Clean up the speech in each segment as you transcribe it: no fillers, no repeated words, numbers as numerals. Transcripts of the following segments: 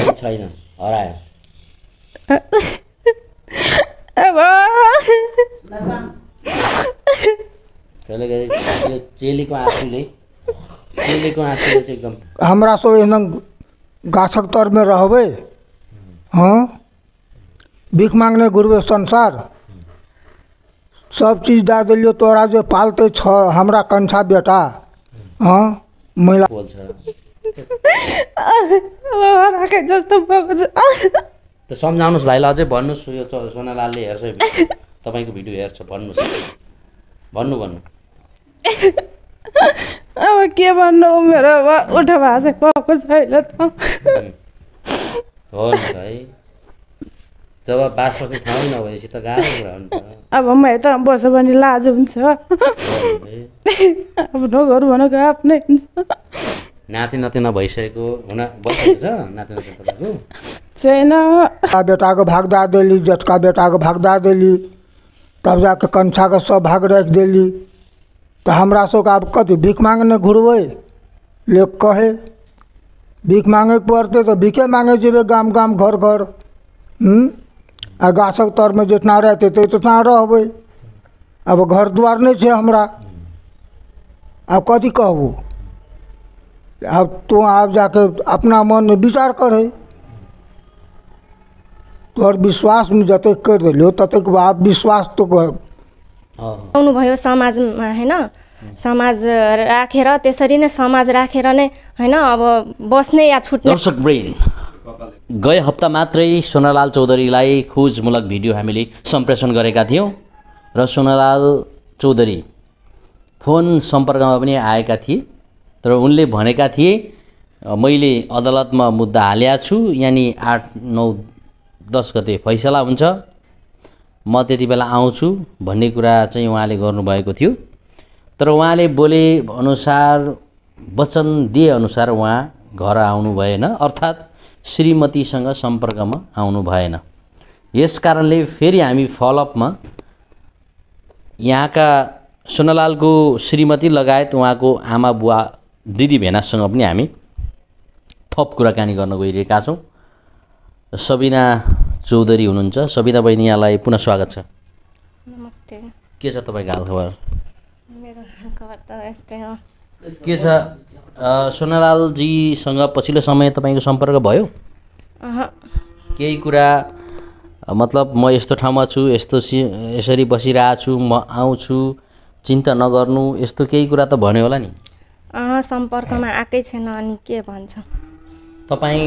कि छैन हरायो यो चेलीको आँसुले चाहिँ एकदम हमरा सो एकदम गाछक तर में रहबे हाँ भीख मांगने घुरबे संसार सब चीज दे दिलियो तोरा जो पालते छ हमरा कंछा बेटा हाँ महिला बोल्छ त सम्झाउनुस् भाइलाई अझै भन्नुस् यो सोनालालले हेर्छ तपाईको भिडियो हेर्छ भन्नुस् भन्नु अब के भन्नु मेरो उठ भाषा पाएको छैन त हो नि है जब बास बस्ने ठाउँ नभएपछि त गाह्रो कुरा हो नि त अब म यता बस्यो भने लाज हुन्छ आफ्नो घर भनेको आफ्नै हुन्छ नाति नातिना भइसकेको हुन बसेको छ नाति नातिना तपाईँको छैन बेटा को भागदा दिली जटका बेटा को भागदा दिली तब जाके कंछा के सब भाग रख दिली तो हमरा सबके आब कथी भीख मांगने घुरबै लोग कहे भीख मांगे पड़ते तो भीखे मांगे जेबे गाम गाम घर घर आ गाछक तर में जितना रहते उतना रहबै अब घर द्वार नहीं है हमरा अब कथी कहबू अब तू आप जाके अपना मन में विचार करे तोहर विश्वास में जतेक कर दिलियो ततेक आप विश्वास तो आउनुभयो समाजमा हैन समाज राखेर त्यसरी नै समाज राखेर नै हैन अब बस्ने या छुट्ने दर्शक ब्रेन गए हप्ता मात्रै सोनालाल चौधरीलाई खोजमूलक भिडियो हामीले सम्प्रेषण गरेका थियौं र सोनालाल चौधरी फोन सम्पर्कमा पनि आएका थिए तर उनले भनेका थिए मैले अदालतमा मुद्दा हालेको छु यानी 8, 9, 10 गते फैसला हुन्छ म त्यति बेला आउँछु भन्ने कुरा चाहिँ उहाँले गर्नुभएको थियो तर उहाँले बोले अनुसार वचन दिए अनुसार उहाँ घर आउनु भएन अर्थात् श्रीमतीसँग सम्पर्कमा आउनु भएन यसकारणले फेरि हामी फलोअपमा यहाँका सोनालालको श्रीमती लगायत उहाँको आमा बुवा दिदी भेनासँग पनि हामी थप कुराकानी गर्न गइरहेका छौं सबिना चौधरी हुनुहुन्छ सबिना बहिनी यहाँलाई पुनः स्वागत छ नमस्ते के छ तपाईको हालखबर मेरो हालखबर त यस्तै हो के छ सोनालाल जी सँग पछिल्लो समय तपाईको सम्पर्क भयो केही कुरा मतलब म यस्तो ठाउँमा छु यस्तो यसरी बसिरहेको छु म आउँछु चिन्ता नगर्नु यस्तो केही कुरा त भन्यो होला नि सम्पर्कमा आकै छैन अनि के भन्छ तपाई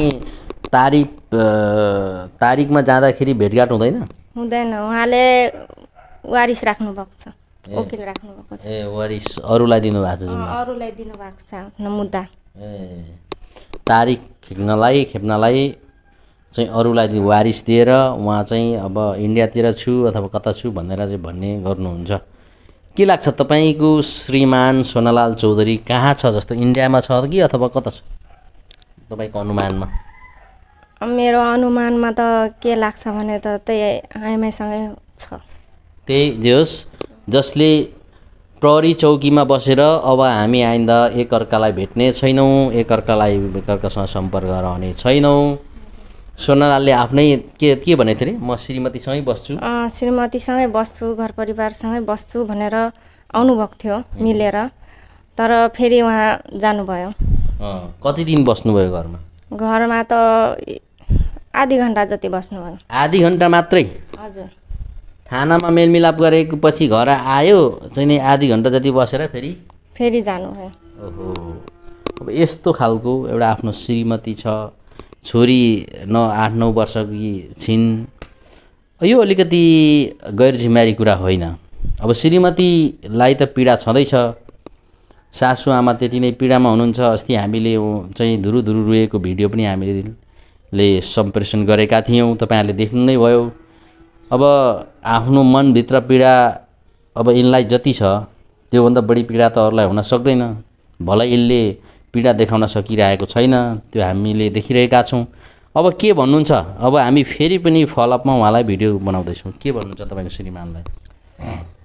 तारिखमा जाँदाखेरि भेटघाट हुँदैन हुँदैन उहाँले वारिस राख्नु भएको छ वकिल राख्नु भएको छ ए वारिस अरूलाई दिनु भएको छ अरूलाई दिनु भएको छ आफ्नो मुद्दा ए तारिख खेप्नलाई चाहिँ अरूलाई वारिस दिएर उहाँ चाहिँ अब इन्डियातिर छु अथवा कता छु भनेर चाहिँ भन्ने गर्नुहुन्छ के लाग्छ तपाईको श्रीमान सोनालाल चौधरी कहाँ छ जस्तो इन्डियामा छ कि अथवा कता छ तपाईको अनुमानमा मेरो अनुमानमा त के लाग्छ भने त त्यही आइमाईसँगै छ त्यही जोस् जसले प्रहरी चौकीमा बसेर अब हामी आइन्दा एकअर्कालाई भेट्ने छैनौं एकअर्कासँग सम्पर्क रहने छैनौं सोनालालले आफ्नै के भनेथे रे म श्रीमतीसँगै बस्छु श्रीमतीसँगै बस्छु घर परिवारसँगै बस्छु भनेर आउनुभएको थियो मिलेर तर फेरि उहाँ जानुभयो कति दिन बस्नुभयो घरमा त आधी घण्टा जति बस्नुभयो आधी घण्टा मात्रै हजुर थानामा मेलमिलाप गरेको पछि घर आयो चाहिँ नि आधी घण्टा जति बसेर फेरि जानुभयो ओहो अब यस्तो खालको एउटा आफ्नो श्रीमती छ छोरी 8-9 वर्षकी छिन् यो अलिकति गैर जिम्मेवारी कुरा होइन अब श्रीमतीलाई त पीडा छँदैछ सासु आमा त्यति नै पीडामा हुनुहुन्छ अस्ति हामीले चाहिँ धुरु रुएको भिडियो पनि हामीले सम्प्रेषण गरेका थियौं तपाईहरुले देख्नु नै भयो अब आफ्नो मन भित्र पीडा अब इनलाई जति छ त्यो भन्दा बढी पीडा त अरूलाई हुन सक्दैन भलै यसले पीडा देखाउन सकिरहेको छैन त्यो हामीले देखिरहेका छौं अब के भन्नुहुन्छ अब हामी फेरि पनि फलोअपमा उहाँलाई भिडियो बनाउँदै छौं के भन्नुहुन्छ तपाईको श्रीमानलाई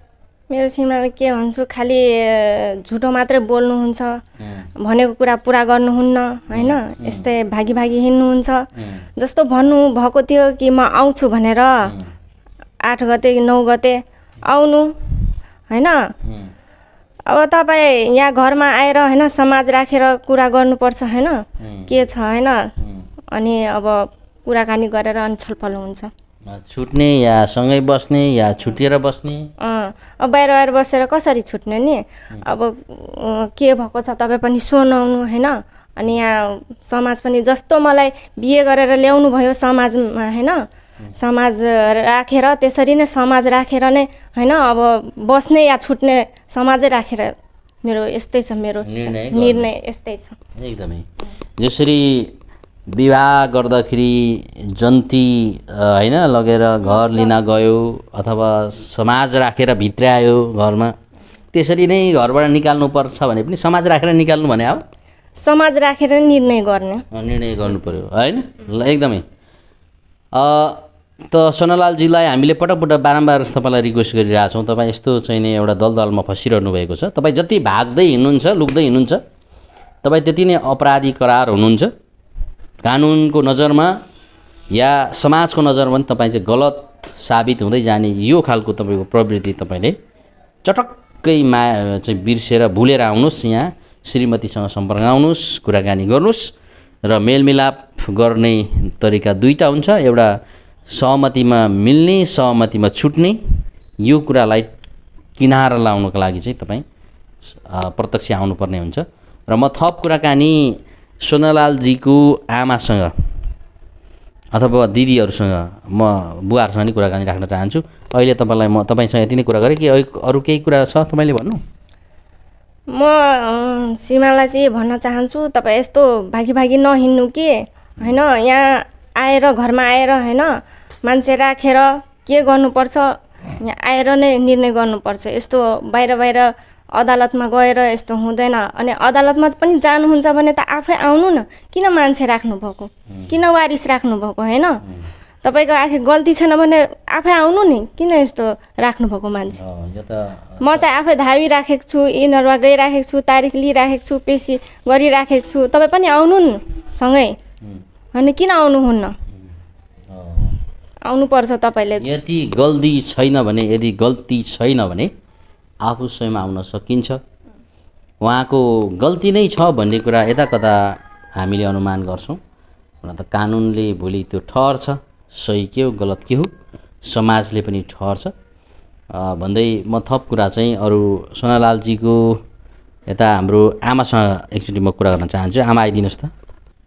मेरो श्रीमानले के भन्छु खालि झुटो मात्रै बोल्नुहुन्छ भनेको कुरा पुरा गर्नुहुन्न होइन यस्तै भागी भागी हिँड्नुहुन्छ जस्तो भन्नुभएको थियो कि म आउँछु भनेर 8 गते 9 गते आउनु होइन अब तपाईँ यहाँ घरमा आएर होइन समाज राखेर कुरा गर्नुपर्छ होइन के छ होइन अनि अब कुराकानी गरेर अनि छलफल हुन्छ छुट्ने या सँगै बस्ने या छुटिएर बस्ने अब बाहिर बाहिर बसेर कसरी छुट्ने नि अब के भएको छ तपाईँ पनि सुनाउनु होइन अनि यहाँ समाज पनि जस्तो मलाई बिहे गरेर ल्याउनु भयो समाजमा होइन समाज राखेर त्यसरी नै समाज राखेर नै होइन अब बस्ने या छुट्ने समाजै राखेर मेरो यस्तै छ मेरो निर्णय यस्तै छ एकदमै जसरी विवाह गर्दाखेरि जन्ती होइन लगेर घर लिन गयो अथवा समाज राखेर भित्र्यायो घरमा त्यसरी नै घरबाट निकाल्नुपर्छ भने पनि समाज राखेर निकाल्नु भने अब समाज राखेर निर्णय गर्नु पर्यो होइन ल एकदमै त सोनालालजीलाई हामीले पटक पटक बारम्बार तपाईँलाई रिक्वेस्ट गरिरहेछौँ तपाईँ यस्तो चाहिँ नि एउटा दलदलमा फसिरहनु भएको छ तपाईँ जति भाग्दै हिँड्नुहुन्छ लुक्दै हिँड्नुहुन्छ तपाईँ त्यति नै अपराधी करार हुनुहुन्छ कानुनको नजरमा या समाजको नजरमा पनि तपाईँ चाहिँ गलत साबित हुँदै जाने यो खालको तपाईँको प्रवृत्ति तपाईँले चटक्कै चाहिँ बिर्सेर भुलेर आउनुहोस् यहाँ श्रीमतीसँग सम्पर्क आउनुहोस् कुराकानी गर्नुहोस् र मेलमिलाप गर्ने तरिका दुईटा हुन्छ एउटा सहमतिमा मिल्ने सहमतिमा छुट्ने यो कुरालाई किनारा लाउनको लागि चाहिँ तपाईँ प्रत्यक्ष आउनुपर्ने हुन्छ र म थप कुराकानी सोनालालजीको आमासँग अथवा दिदीहरूसँग म बुवाहरूसँग नि कुराकानी राख्न चाहन्छु अहिले तपाईँलाई म तपाईँसँग यति नै कुरा गरेँ कि अरू केही कुरा छ तपाईँले भन्नु म सीमालाई चाहिँ भन्न चाहन्छु तपाईँ यस्तो भागी भागी नहिँड्नु कि होइन यहाँ आएर घरमा आएर होइन मान्छे राखेर के गर्नुपर्छ यहाँ आएर नै निर्णय गर्नुपर्छ यस्तो बाहिर बाहिर अदालतमा गएर यस्तो हुँदैन अनि अदालतमा पनि जानुहुन्छ भने त आफै आउनु न किन मान्छे राख्नुभएको किन वारिस राख्नुभएको होइन तपाईँको आखिर गल्ती छैन भने आफै आउनु नि किन यस्तो राख्नुभएको मान्छे म चाहिँ आफै धावी राखेको छु यिनीहरूमा गइराखेको छु तारिख लिइराखेको छु पेसी गरिराखेको छु तपाईँ पनि आउनु नि सँगै अनि किन आउनुहुन्न आउनुपर्छ तपाईँले यदि गल्ती छैन भने आफू स्वयं आउन सकिन्छ उहाँको गल्ती नै छ भन्ने कुरा यता कता हामीले अनुमान गर्छौँ हुन त कानुनले भोलि त्यो ठहर्छ सही के हो गलत के हो समाजले पनि ठहर्छ भन्दै म थप कुरा चाहिँ अरू सोनालालजीको यता हाम्रो आमासँग एकचोटि म कुरा गर्न चाहन्छु आमा आइदिनुहोस् त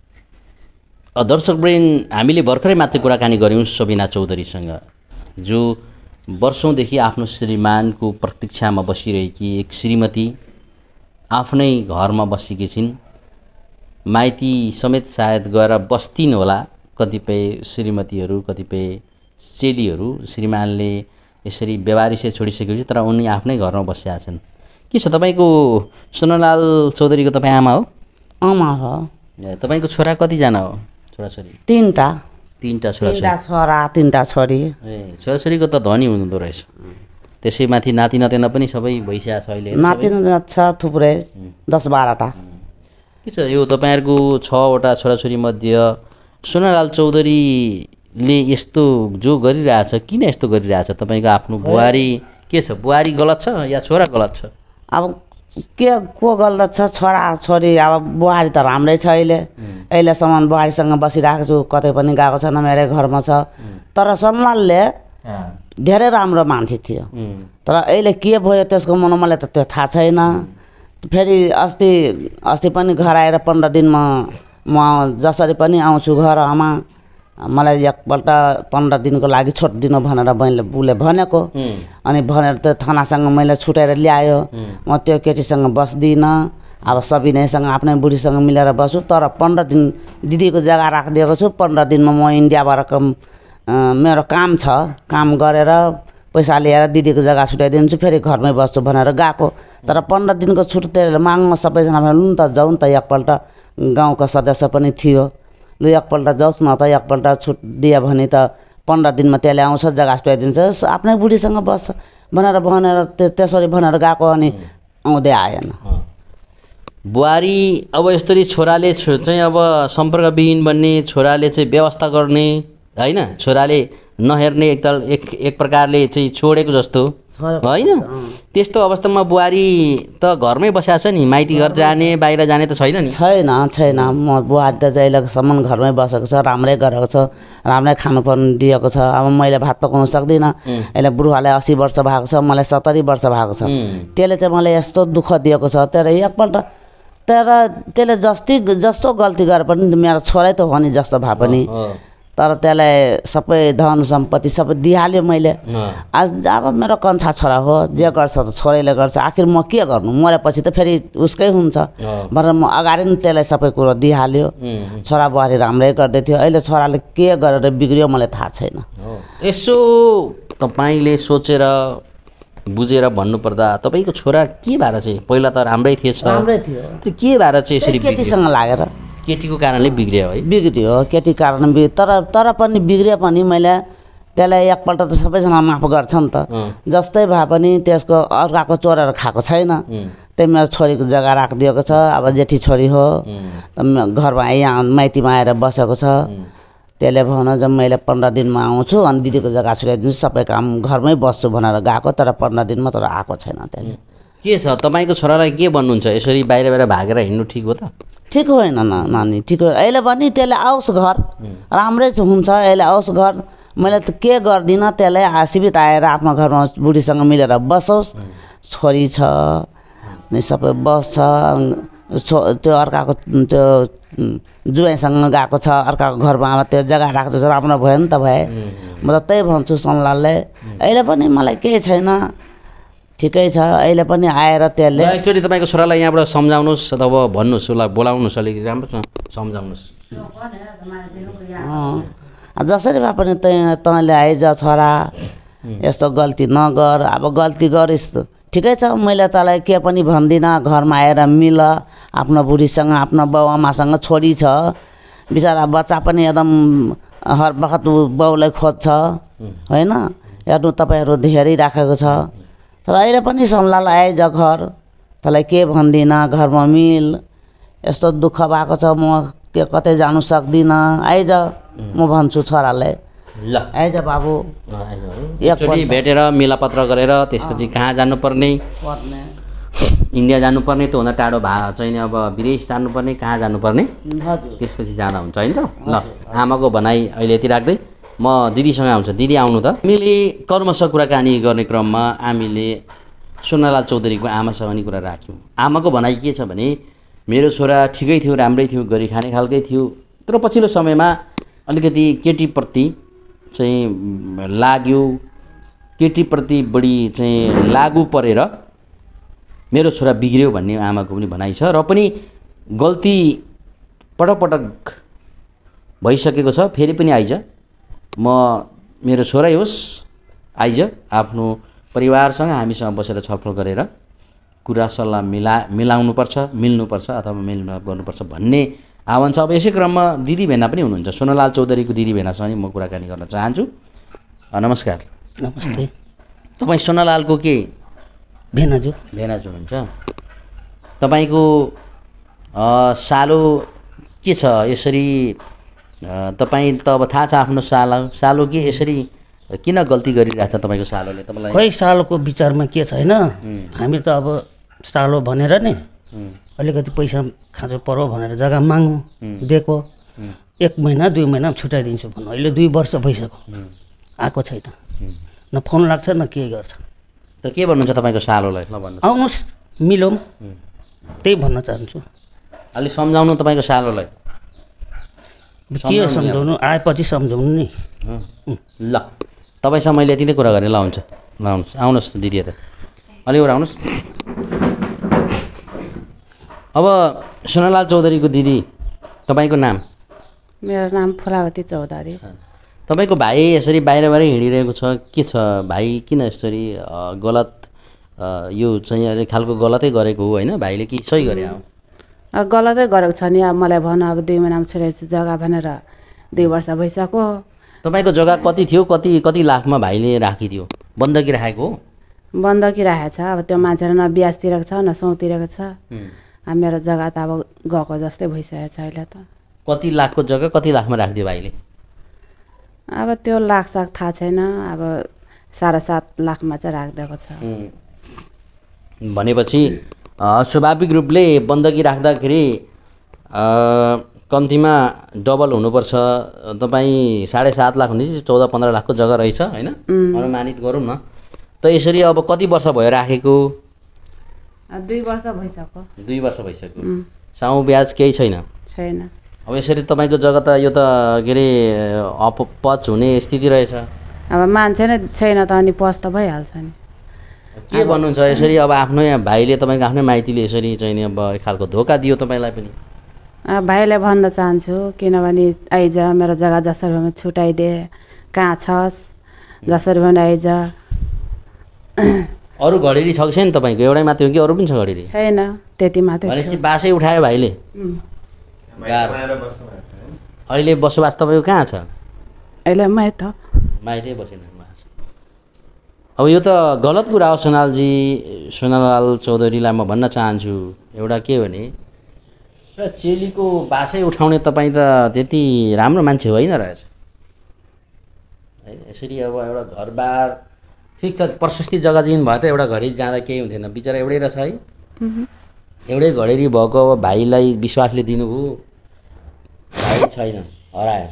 दर्शकवृन्द हामीले भर्खरै मात्र कुराकानी गऱ्यौँ सबिना चौधरीसँग जो वर्षौँदेखि आफ्नो श्रीमानको प्रतीक्षामा बसिरहेकी एक श्रीमती आफ्नै घरमा बसेकी छिन् माइती समेत सायद गएर बस्थिन् होला कतिपय श्रीमतीहरू कतिपय चेलीहरू श्रीमानले यसरी व्यवहारिसे छोडिसकेपछि तर उनी आफ्नै घरमा बसिया छन् के छ तपाईँको सोनालाल चौधरीको तपाईँ आमा हो आमा हो तपाईँको छोरा कतिजना हो छोराछोरी तीनटा छोरा तीनटा छोरी छोराछोरीको त धनी हुँदो रहेछ त्यसैमाथि नाति नातिना पनि सबै भइसकेको छ अहिले नाति छ थुप्रै 10-12टा के छ यो तपाईँहरूको 6वटा छोराछोरी मध्ये सोनालाल चौधरीले यस्तो जो गरिरहेछ किन यस्तो गरिरहेछ तपाईँको आफ्नो बुहारी के छ बुहारी गलत छ या छोरा गलत छ अब को गलत छ छोरा छोरी अब बुहारी त राम्रै छ अहिलेसम्म बुहारीसँग बसिरहेको छु कतै पनि गएको छैन मेरै घरमा छ तर सोनालालले धेरै राम्रो मान्छे थियो तर अहिले के भयो त्यसको मलाई त त्यो थाहा छैन फेरि अस्ति पनि घर आएर 15 दिनमा म जसरी पनि आउँछु घरमा मलाई एकपल्ट 15 दिनको लागि छुट दिनु भनेर बुले भनेको अनि भनेर त्यो थानासँग मैले छुटेर ल्यायो म त्यो केटीसँग बस्दिनँ अब सबिनैसँग आफ्नै बुढीसँग मिलेर बस्छु तर 15 दिन दिदीको जग्गा राखिदिएको छु 15 दिनमा म इन्डियाबाट मेरो काम छ काम गरेर पैसा लिएर दिदीको जग्गा छुट्याइदिन्छु फेरि घरमै बस्छु भनेर गएको तर 15 दिनको छुट त्यसले माग्न सबैजना लु न त जाउँ त एकपल्ट गाउँको सदस्य पनि थियो लु एकपल्ट जाउँ न त एकपल्ट छुट दियो भने त 15 दिनमा त्यसले आउँछ जग्गा छुट्याइदिन्छ आफ्नै बुढीसँग बस्छ भनेर त्यसरी भनेर गएको अनि आउँदै आएन। बुहारी अब यसरी छोराले चाहिँ अब सम्पर्कविहीन बन्ने, छोराले चाहिँ व्यवस्था गर्ने होइन, छोराले नहेर्ने एक प्रकारले चाहिँ छोडेको जस्तो होइन। त्यस्तो अवस्थामा बुहारी त घरमै बसेको छ नि, माइती घर जाने बाहिर जाने त छैन नि? छैन। म बुहारी त जहिलेसम्म घरमै बसेको छ, राम्रै गरेको छ, राम्रै खानुपर्ने दिएको छ। अब मैले भात पकाउन सक्दिनँ। अहिले बुढालाई 80 वर्ष भएको छ, मलाई 70 वर्ष भएको छ। त्यसले चाहिँ मलाई यस्तो दुःख दिएको छ। त्यसले जस्तो गल्ती गरे पनि मेरो छोरै त हो नि जस्तो भए पनि, तर त्यसलाई सबै धन सम्पत्ति सबै दिइहाल्यो मैले। आज अब मेरो कन्छा छोरा हो, जे गर्छ त छोरीले गर्छ, आखिर म के गर्नु, मरेपछि त फेरि उसकै हुन्छ भनेर म अगाडि नै त्यसलाई सबै कुरो दिइहाल्यो। छोरा बुहारी राम्रै गर्दै थियो। अहिले छोराले के गरेर बिग्रियो मलाई थाहा छैन। यसो तपाईँले सोचेर बुझेर भन्नुपर्दा तपाईँको छोरा के भएर चाहिँ, पहिला त राम्रै थिएछ, त्यो के भएर चाहिँ यसरी केटीसँग लागेर, केटीको कारणले बिग्रियो है? बिग्रियो, केटी कारण तर पनि बिग्रियो पनि मैले त्यसलाई एकपल्ट त सबैजना माफ गर्छ नि त। जस्तै भए पनि त्यसको अर्काको चोरेर खाएको छैन। त्यही मेरो छोरीको जग्गा राखिदिएको छ। अब जेठी छोरी हो, घरमा यहाँ माइतीमा आएर बसेको छ। त्यसले भन जब मैले 15 दिनमा आउँछु अनि दिदीको जग्गा छुट्याइदिन्छु, सबै काम घरमै बस्छु भनेर गएको, तर 15 दिनमा तर आएको छैन। त्यसले के छ तपाईँको छोरालाई के भन्नुहुन्छ? यसरी बाहिर भागेर हिँड्नु ठिक हो त? ठिक होइन नानी, ठिक हो। अहिले पनि त्यसले आओस् घर, राम्रै हुन्छ। अहिले आओस् घर, मैले त के गर्दिनँ। त्यसलाई आसीबित आएर आफ्नो घरमा बुढीसँग मिलेर बसोस्। छोरी छ नि, सबै बस्छ। त्यो अर्काको त्यो जुवाइसँग गएको छ, अर्काको घरमा अब त्यो जग्गा राख्दो छ, राम्रो भयो नि त भए। म त त्यही भन्छु सनलालले। अहिले पनि मलाई केही छैन, ठिकै छ। अहिले पनि आएर त्यसले एकचोटि तपाईँको छोरालाई यहाँबाट सम्झाउनुहोस् अथवा भन्नुहोस्, उसलाई बोलाउनुहोस्, अलिकति राम्रोसँग सम्झाउनुहोस्। जसरी भए पनि तँले आइज छोरा, यस्तो गल्ती नगर। अब गल्ती गरिस् ठिकै छ, मैले तँलाई के पनि भन्दिनँ। घरमा आएर मिल आफ्नो बुढीसँग, आफ्नो बाउ आमासँग। छोरी छ बिचरा, बच्चा पनि एकदम हर बखत बाउलाई खोज्छ होइन। हेर्नु तपाईँहरू हेरिराखेको छ। तर अहिले पनि सनलाल आइज घर, तँलाई के भन्दिनँ, घरमा मिल। यस्तो दुःख भएको छ, म के कतै जानु सक्दिनँ, आइज म भन्छु छोरालाई। ल आइज बाबु, एकचोटि भेटेर मिलापत्र गरेर त्यसपछि कहाँ जानुपर्ने, इन्डिया जानुपर्ने, त्योभन्दा टाढो चाहिँ अब विदेश जानुपर्ने, कहाँ जानुपर्ने, त्यसपछि जाँदा हुन्छ होइन त? ल आमाको भनाइ अहिले यति राख्दै म दिदीसँग आउँछ। दिदी आउनु त। हामीले कर्मश कुराकानी गर्ने क्रममा हामीले सोनालाल चौधरीको आमासँग नि कुरा राख्यौँ। आमाको भनाइ के छ भने, मेरो छोरा ठिकै थियो, राम्रै थियो, गरी खाने खालकै थियो, तर पछिल्लो समयमा अलिकति केटीप्रति चाहिँ लाग्यो, केटीप्रति बढी चाहिँ लागु परेर मेरो छोरा बिग्रियो भन्ने आमाको पनि भनाइ छ। र पनि गल्ती पटक भइसकेको छ, फेरि पनि आइज, म मेरो छोरै होस्, आइज आफ्नो परिवारसँग हामीसँग बसेर छलफल गरेर कुरा सल्लाह मिलाउनुपर्छ, मिल्नुपर्छ अथवा मिलमिलाप गर्नुपर्छ भन्ने आह्वान छ। अब यसै क्रममा दिदी भेना पनि हुनुहुन्छ। सोनालाल चौधरीको दिदी भेनासँग म कुराकानी गर्न चाहन्छु। नमस्कार। नमस्ते। तपाईँ सोनालालको के भेनाजु हुनुहुन्छ? तपाईँको सालो के छ यसरी? तपाईँ त अब थाहा छ आफ्नो सालो के यसरी किन गल्ती गरिरहेछ तपाईँको सालोले? तपाईँलाई खोइ सालोको विचारमा के छैन। हामी त अब सालो भनेर नि अलिकति पैसा खाँचो परो भनेर जग्गा माग्नु दिएको। 1 महिना 2 महिना छुट्याइदिन्छु भन्नु। अहिले 2 वर्ष भइसक्यो, आएको छैन। न फोन लाग्छ न के गर्छ। त के भन्नुहुन्छ तपाईँको सालोलाई? ल भन्नु। आउनुहोस् मिलौँ, त्यही भन्न चाहन्छु। अलिक सम्झाउनु तपाईँको सालोलाई। के सम्झाउनु, आएपछि सम्झाउनु नि। ल तपाईँसँग मैले यति नै कुरा गरेँ। ल हुन्छ, ल आउनुहोस् दिदी त, अलिक एउटा आउनुहोस्। अब सोनालाल चौधरीको दिदी, तपाईँको नाम? मेरो नाम फुलावती चौधरी। तपाईँको भाइ यसरी बाहिर हिँडिरहेको छ, के छ भाइ? किन यसरी गलत यो चाहिँ अलिक खालको गलतै गरेको हो होइन? भाइले कि सही गरे? गलतै गरेको छ नि। अब मलाई भन, अब 2 महिनामा छोडेछु जग्गा भनेर 2 वर्ष भइसक्यो। तपाईँको जग्गा कति थियो? कति लाखमा भाइले राखिदियो? बन्दकी राखेको हो? बन्दकी राखेको छ अब त्यो मान्छेले न ब्याज तिरेको छ न सौँ तिरेको छ मेरो जग्गा त अब गएको जस्तै भइसकेको छ अहिले त कति लाखको जग्गा कति लाखमा राखिदियो भाइले अब त्यो लाखसाख थाहा छैन अब 7.5 लाखमा चाहिँ राखिदिएको छ भनेपछि स्वाभाविक रूपले बन्दकी राख्दाखेरि कम्तीमा डबल हुनुपर्छ तपाईँ 7.5 लाख भनेपछि 14-15 लाखको जग्गा रहेछ होइन अनुमानित गरौँ न त यसरी अब कति वर्ष भयो राखेको 2 वर्ष भइसक्यो 2 वर्ष भइसक्यो साउ ब्याज केही छैन छैन अब यसरी तपाईँको जग्गा त यो त के अरे अपच हुने स्थिति रहेछ अब मान्छे नै छैन त अनि पस त भइहाल्छ नि के भन्नुहुन्छ यसरी अब आफ्नो यहाँ भाइले तपाईँको आफ्नै माइतीले यसरी चाहिँ नि अब एक खालको धोका दियो तपाईँलाई पनि भाइले भन्न चाहन्छु किनभने आइज मेरो जग्गा जसरी भए पनि छुट्याइदे कहाँ छस् जसरी भने आइज अरू घडेरी छ कि छैन तपाईँको एउटै मात्रै हो कि अरू पनि छ घडेरी छैन त्यति मात्रै भनेपछि बासै उठायो भाइले गाह्रो अहिले बसोबास तपाईँको कहाँ छ अहिले माइत माइतै बसेन अब यो त गलत कुरा हो सोनालाल चौधरीलाई म भन्न चाहन्छु एउटा के भने र चेलीको बासै उठाउने तपाईँ त त्यति राम्रो मान्छे होइन रहेछ है यसरी अब एउटा घरबार ठिक छ प्रशस्ति जग्गा जिन भयो त एउटा घडी जाँदा केही हुन्थेन बिचरा एउटै रहेछ है एउटै घडेरी भएको अब भाइलाई विश्वासले दिनुभयो भाइ छैन हरायो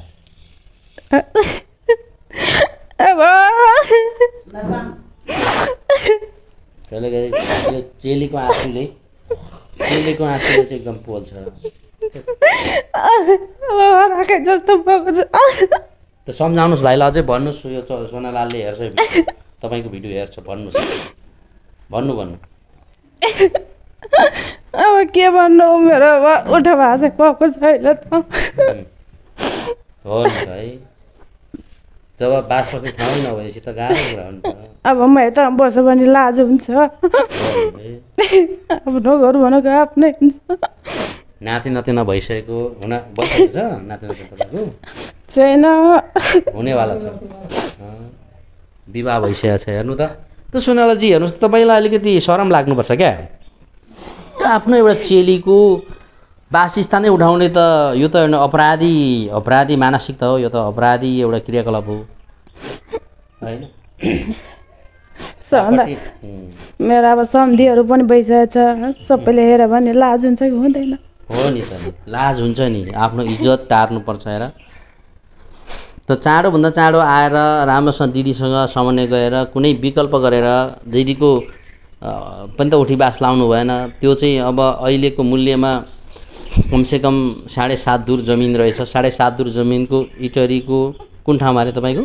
त्यसले गर्दा यो चेलीको आँसुले चाहिँ एकदम पोल्छ त सम्झाउनुहोस् भाइलाई अझै भन्नुहोस् यो सोनालालले हेर्छ तपाईँको भिडियो हेर्छ भन्नुहोस् भन्नु अब के भन्नु मेरो अब उठा भाषा पाएको छैन त हो नि त है जब बास बस्ने ठाउँ नभएपछि त गाह्रो कुरा हो नि त अब म यता बस्यो भने लाज हुन्छ आफ्नो घर भनेको आफ्नै हुन्छ नाति नातिना भइसकेको हुन बसेको छ नाति नातिना तपाईँको छैन हुनेवाला छ विवाह भइसकेको छ हेर्नु त सोनालाजी हेर्नुहोस् तपाईँलाई अलिकति शरम लाग्नुपर्छ क्या आफ्नो एउटा चेलीको वासस्थानै उठाउने त यो त अपराधी मानसिकता हो यो त अपराधी एउटा क्रियाकलाप हो होइन मेरो अब सम्धिहरू पनि भइसकेको छ सबैले हेऱ्यो भने लाज हुन्छ कि हुँदैन हो नि त लाज हुन्छ नि आफ्नो इज्जत टार्नुपर्छ हेर त चाँडोभन्दा चाँडो आएर राम्रोसँग दिदीसँग समन्वय गरेर कुनै विकल्प गरेर दिदीको पनि त उठी बास लाउनु भएन त्यो चाहिँ अब अहिलेको मूल्यमा कमसेकम 7.5 दूर जमिन रहेछ 7.5 दूर जमिनको इटरीको कुन ठाउँमा अरे तपाईँको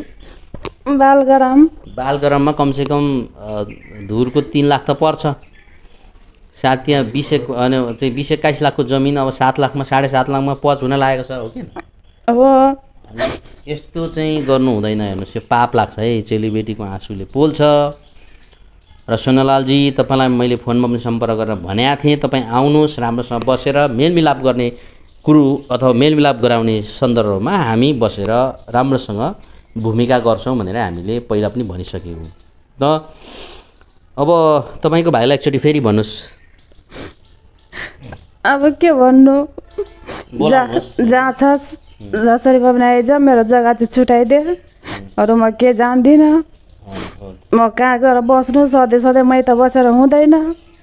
बालगराममा कमसेकम धुरको 3 लाख त पर्छ साथ त्यहाँ 20-21 लाखको जमिन अब 7 लाखमा 7.5 लाखमा पच हुन लागेको छ हो कि अब यस्तो चाहिँ गर्नु हुँदैन हेर्नुहोस् यो पाप लाग्छ है चेलीबेटीको आँसुले पोल्छ र सोनालालजी तपाईँलाई मैले फोनमा पनि सम्पर्क गरेर भनेको थिएँ तपाईँ आउनुहोस् राम्रोसँग बसेर मेलमिलाप गर्ने कुरो अथवा मेलमिलाप गराउने सन्दर्भमा हामी बसेर राम्रोसँग भूमिका गर्छौँ भनेर हामीले पहिला पनि भनिसकेको त अब तपाईँको भाइलाई एकचोटि फेरि भन्नुहोस् अब के भन्नु जहाँ छस् जसरी भए पनि आइज मेरो जग्गा चाहिँ छुट्याइदे अरू म के जान्दिनँ म कहाँ गएर बस्नु सधैँ मै त बसेर हुँदैन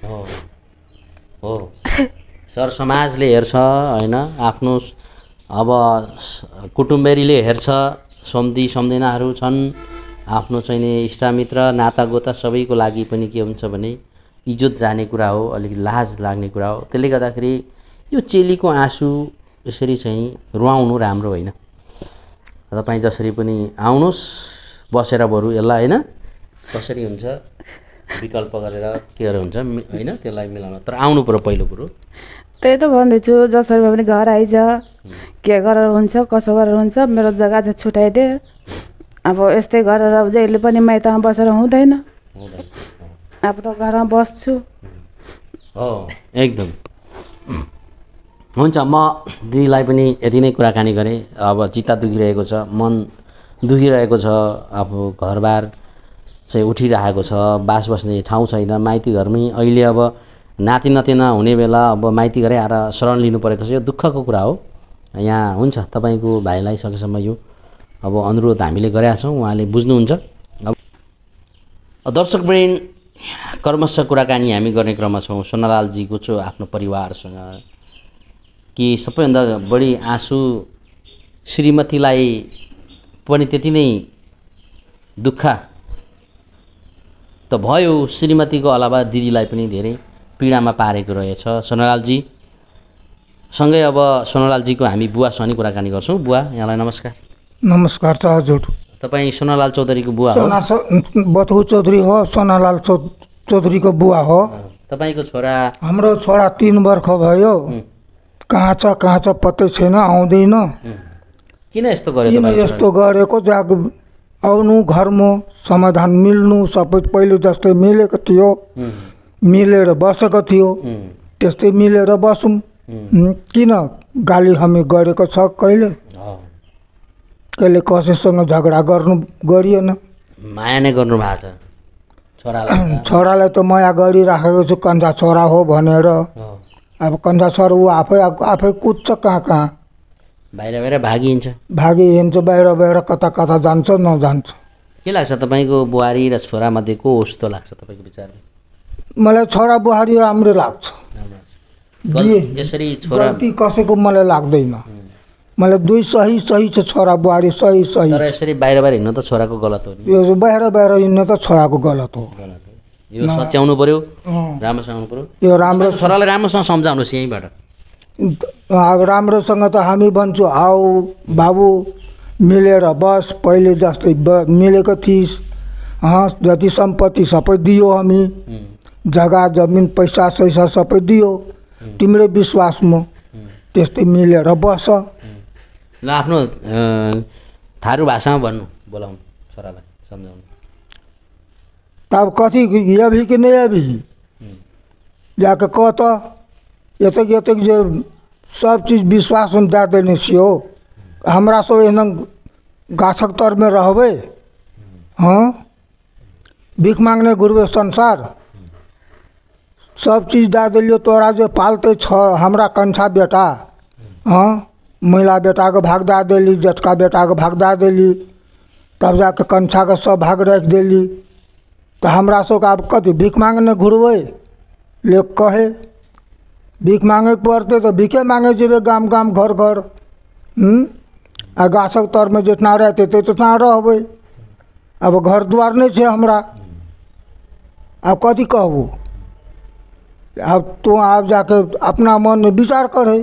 हो सर समाजले हेर्छ होइन आफ्नो अब कुटुम्बेरीले हेर्छ सम्झिनाहरू छन् आफ्नो चाहिँ नि इष्टमित्र नातागोता सबैको लागि पनि के हुन्छ भने इज्जत जाने कुरा हो अलिकति लाज लाग्ने कुरा हो त्यसले गर्दाखेरि यो चेलीको आँसु यसरी चाहिँ रुवाउनु राम्रो होइन तपाईँ जसरी पनि आउनुहोस् बसेर बरु यसलाई होइन कसरी हुन्छ विकल्प गरेर के गरेर हुन्छ होइन त्यसलाई मिलाउन तर आउनु पर्यो पहिलो कुरो त्यही त भन्दैछु जसरी भए पनि घर आइज के गरेर हुन्छ कसो गरेर हुन्छ मेरो जग्गा चाहिँ छुट्याइदे अब यस्तै गरेर जहिले पनि माइतमा बसेर हुँदैन आफ्नो घरमा बस्छु हो एकदम हुन्छ म दिदीलाई पनि यति नै कुराकानी गरेँ अब चित्त दुखिरहेको छ मन दुखिरहेको छ अब घरबार चाहिँ उठिरहेको छ, बास बस्ने ठाउँ छैन, माइती घरमै अहिले अब नाति नातिना हुने बेला अब माइती घरै आएर शरण लिनु परेको छ। यो दुःखको कुरा हो। यहाँ हुन्छ तपाईँको भाइलाई सकेसम्म यो अब अनुरोध हामीले गरेका छौँ, उहाँले बुझ्नुहुन्छ। अब दर्शकवृन्द, कर्मश कुराकानी हामी गर्ने क्रममा छौँ सोनालालजीको आफ्नो परिवारसँग। कि सबैभन्दा बढी आँसु श्रीमतीलाई पनि त्यति नै दुःख त भयो, श्रीमतीको अलावा दिदीलाई पनि धेरै पीडामा पारेको रहेछ सोनालालजी सँगै। अब सोनालालजीको हामी बुवासँग नि कुराकानी गर्छौँ। बुवा, यहाँलाई नमस्कार। नमस्कार छ हजुर। तपाईँ सोनालाल चौधरीको बुवा हो? बथु चौधरी हो, सोनालाल चौधरीको बुवा हो। तपाईँको छोरा? हाम्रो छोरा 3 वर्ष भयो। कहाँ छ पत्तै छैन, आउँदैन। किन यस्तो गर्यो? किन यस्तो गरेको? जाग आउनु घरमा समाधान मिल्नु सबै पहिले जस्तै मिलेको थियो, मिलेर बसेको थियो, त्यस्तै मिलेर बसौँ। किन गाली हामी गरेको छ? कहिले कसैसँग झगडा गरिएन। माया नै गर्नु भएको छ छोरालाई? छोरालाई त माया गरिराखेको छु, कन्जा छोरा हो भनेर। अब कन्जा छोरा ऊ आफै कुद्छ कहाँ बाहिर भागिन्छ, बाहिर कता जान्छ नजान्छ। के लाग्छ तपाईँको बुहारी र छोरामध्ये को जस्तो लाग्छ तपाईँको विचारमा? मलाई छोरा बुहारी राम्रै लाग्छ। यसरी छोरा गल्ती कसैको मलाई लाग्दैन। मलाई दुई सही छ, छोरा बुहारी सही। तर यसरी बाहिर हिँड्नु त छोराको गलत हो नि? यो बाहिर हिँड्नु त छोराको गलत हो। यो सच्याउनु पर्यो, राम्रोसँग पर्यो। यो राम्रो छोरालाई राम्रोसँग सम्झाउनुहोस् यहीँबाट। अब राम्रोसँग त हामी भन्छु, आऊ बाबु मिलेर बस, पहिले जस्तै मिलेको थिइस्। जति सम्पत्ति सबै दियो, हामी जग्गा जमिन पैसा सैसा सबै दियो तिम्रो विश्वासमा, त्यस्तै मिलेर बस। ल आफ्नो थारू भाषामा भन्नु, बोलाउनु छोरालाई, सम्झाउनु। तब कथी अभी कि नहीं अभी जाके कह तो एतक जे सब चीज विश्वास में दे देने छियो। हमरा सब एहन गाछक तर में रहबे? हाँ, भीख मांगने घुरबे संसार? सब चीज दे दिलियो तोरा जे पालते छ हमरा कंठा बेटा। हाँ, महिला बेटा के भाग दे देली, जटका बेटा के भाग दे देली, तब जाके कंठा के सब भाग रख देली। तो हमरा सबके आब कथी भीख मांगने घुरबै? लोग कहे भीख मांगे पड़ते तो भीखे मांगे जेबे गाम घर। आ गाछक तर में जितना रहते तितना रहबै। अब घर द्वार नहीं छे हमरा, अब कथी कहबू? अब तू आप जाके अपना मन में विचार करे।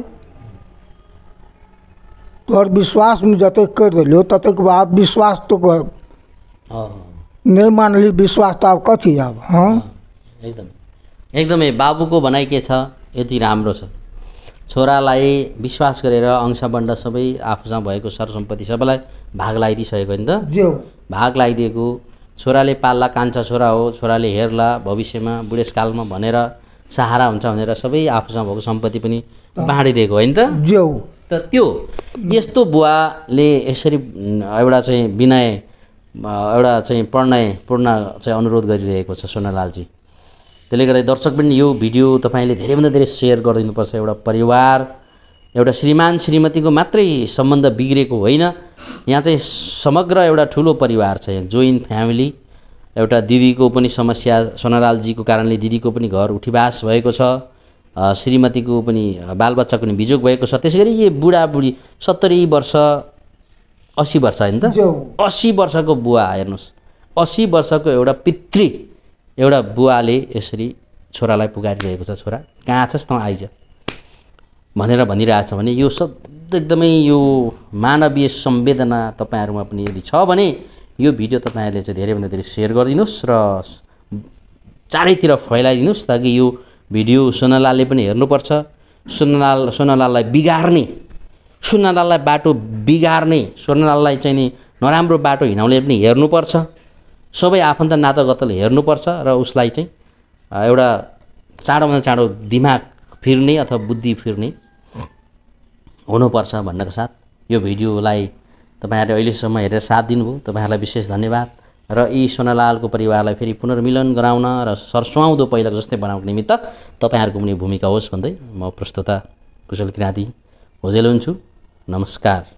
तोहर विश्वास में जते कर दिलियो ततेक आप विश्वास तो नहीं मानली, विश्वास त अब कथी? अब हाँ, एकदमै बाबुको भनाइ के छ? यति राम्रो छ, छोरालाई विश्वास गरेर अंशबण्ड सबै आफूसँग भएको सरसम्पत्ति सबैलाई भाग लगाइदिइसकेको नि त। भाग लगाइदिएको छोराले पाल्ला, कान्छा छोरा हो, छोराले हेर्ला भविष्यमा बुढेसकालमा भनेर सहारा हुन्छ भनेर सबै आफूसँग भएको सम्पत्ति पनि बाँडिदिएको होइन त? त त्यो यस्तो बुवाले यसरी एउटा चाहिँ विनय, एउटा चाहिँ पूर्ण चाहिँ अनुरोध गरिरहेको छ सोनालालजी। त्यसले गर्दा दर्शक पनि यो भिडियो तपाईँले धेरैभन्दा धेरै सेयर गरिदिनुपर्छ। एउटा परिवार, एउटा श्रीमान श्रीमतीको मात्रै सम्बन्ध बिग्रेको होइन, यहाँ चाहिँ समग्र एउटा ठुलो परिवार छ, यहाँ जोइन्ट फ्यामिली। एउटा दिदीको पनि समस्या, सोनालालजीको कारणले दिदीको पनि घर उठिबास भएको छ, श्रीमतीको पनि बालबच्चाको पनि बिजोग भएको छ। त्यसै गरी यो बुढाबुढी 70 वर्ष 80 वर्ष होइन त? 80 वर्षको बुवा हेर्नुहोस्, 80 वर्षको एउटा पितृ एउटा बुवाले यसरी छोरालाई पुकारिरहेको छ, छोरा कहाँ छस् त आइज भनेर भनिरहेछ भने यो सब एकदमै यो मानवीय संवेदना तपाईँहरूमा पनि यदि छ भने यो भिडियो तपाईँहरूले चाहिँ धेरैभन्दा धेरै सेयर गरिदिनुहोस् र चारैतिर फैलाइदिनुहोस्, ताकि यो भिडियो सोनालालले पनि हेर्नुपर्छ। सोनालाललाई बिगार्ने, सोनालाललाई बाटो बिगार्ने, सोनालाललाई चाहिँ नि नराम्रो बाटो हिँडाउने पनि हेर्नुपर्छ। सबै आफन्त नातागतले हेर्नुपर्छ र उसलाई चाहिँ एउटा चाँडोभन्दा चाँडो दिमाग फिर्ने अथवा बुद्धि फिर्ने हुनुपर्छ भन्नको साथ यो भिडियोलाई तपाईँहरूले अहिलेसम्म हेरेर साथ दिनुभयो, तपाईँहरूलाई विशेष धन्यवाद। र यी सोनालालको परिवारलाई फेरि पुनर्मिलन गराउन र सरसुहाउँदो पहिलाको जस्तै बनाउनको निमित्त तपाईँहरूको पनि भूमिका होस् भन्दै म प्रस्तुता कुशल किराँती होजेल हुन्छु। नमस्कार।